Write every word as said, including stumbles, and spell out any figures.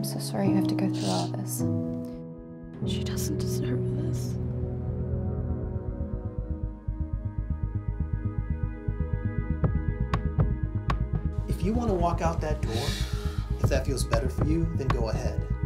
I'm so sorry you have to go through all this. She doesn't deserve this. If you want to walk out that door, if that feels better for you, then go ahead.